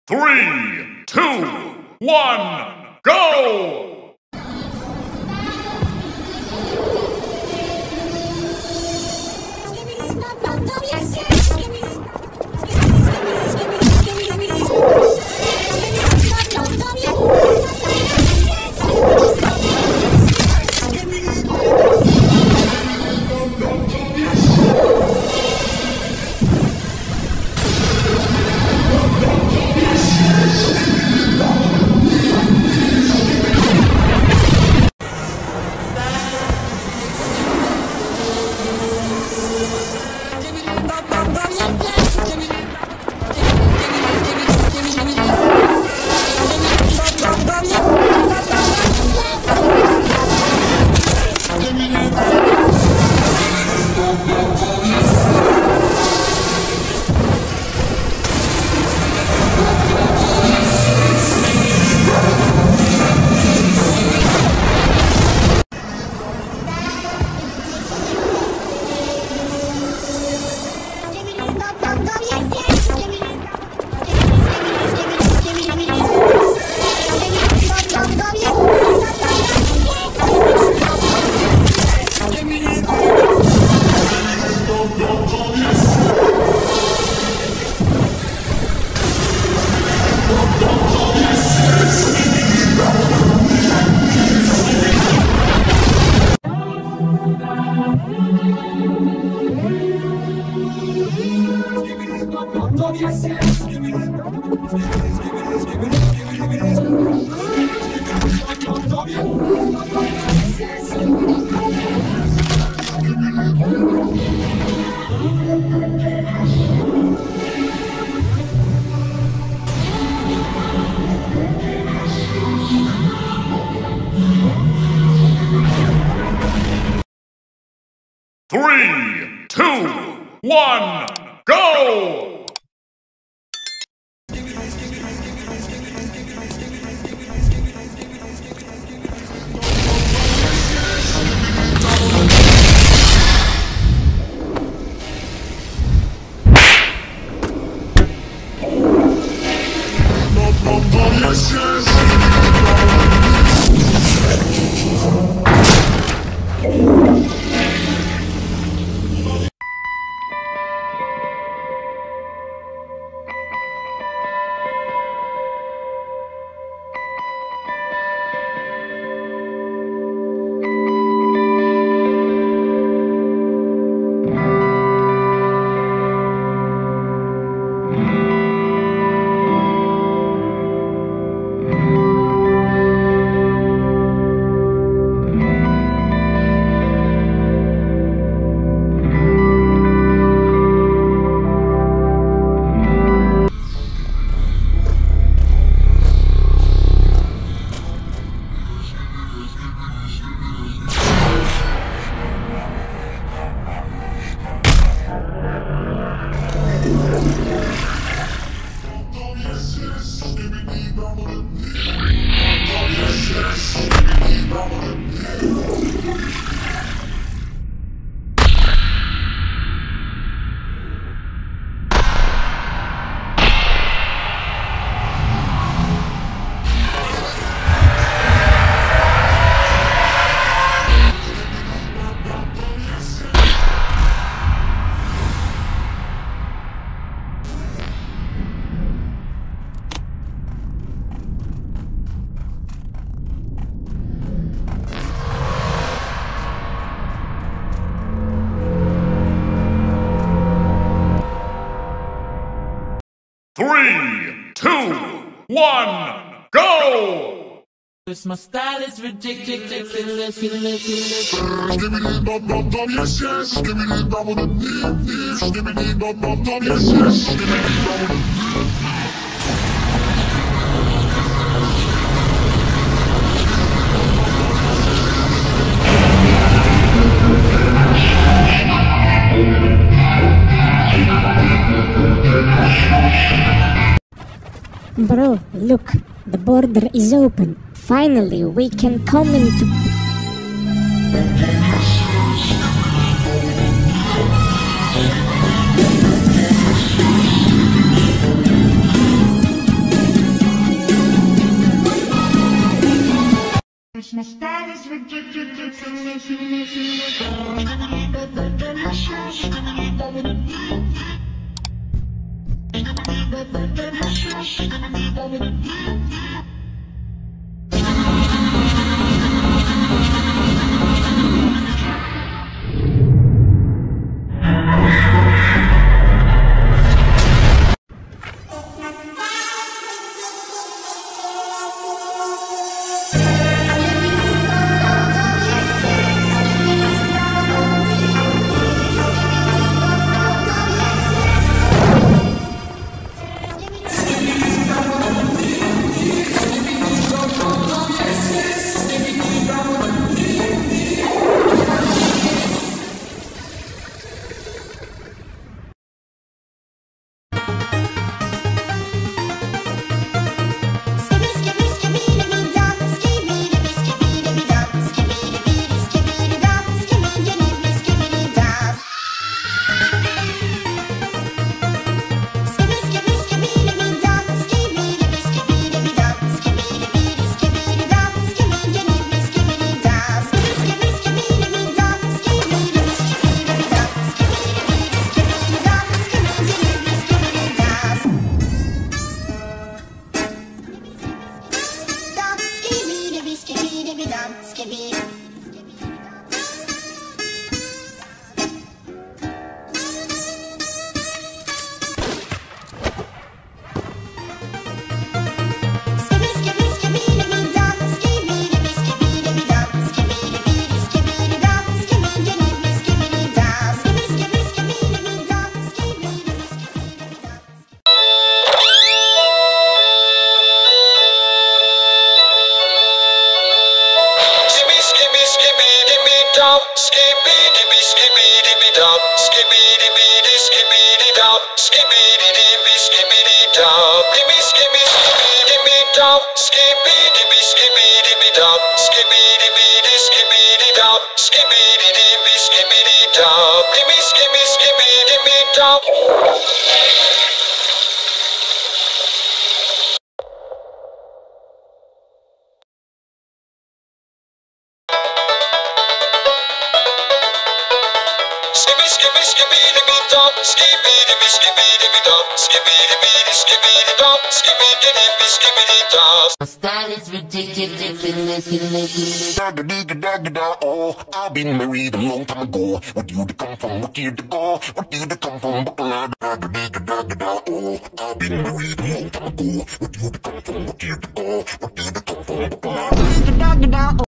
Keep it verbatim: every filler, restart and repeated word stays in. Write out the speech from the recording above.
Three, two, one, go! Three, two, one, go! Three, two, one, go! This my style is ridiculous. Skibidi bop bop bop yes yes. Skibidi bop bop deep deep. Skibidi bop bop bop yes yes. Skibidi bop bop. Bro, look, the border is open. Finally, we can come into... Skibidi, skibidi, dub, skibidi, bidi, skibidi, dub, skibidi, dibby, skibidi, dub, dibby, skibby, skibidi, dub, skibidi, skibidi, dub, skibidi, bidi, skibidi, dub, skibidi, dibby, skibidi, dub, dibby, skibby, skibidi, dub. Skibidi, skibidi, skibidi, dub, skibidi, skibidi, dub, skibidi, bidi, skibidi, dub, skibidi, dibby, skibidi, dub. My style is ridiculous. Dagga digga dagga da, oh, I've been married a long time ago. Where do you come from? What year to go? What do you come from? Buckle dagga digga dagga da, oh, I've been married a long time ago. Where do you come from? What year to go? What do you come from? Buckle dagga dagga da, oh.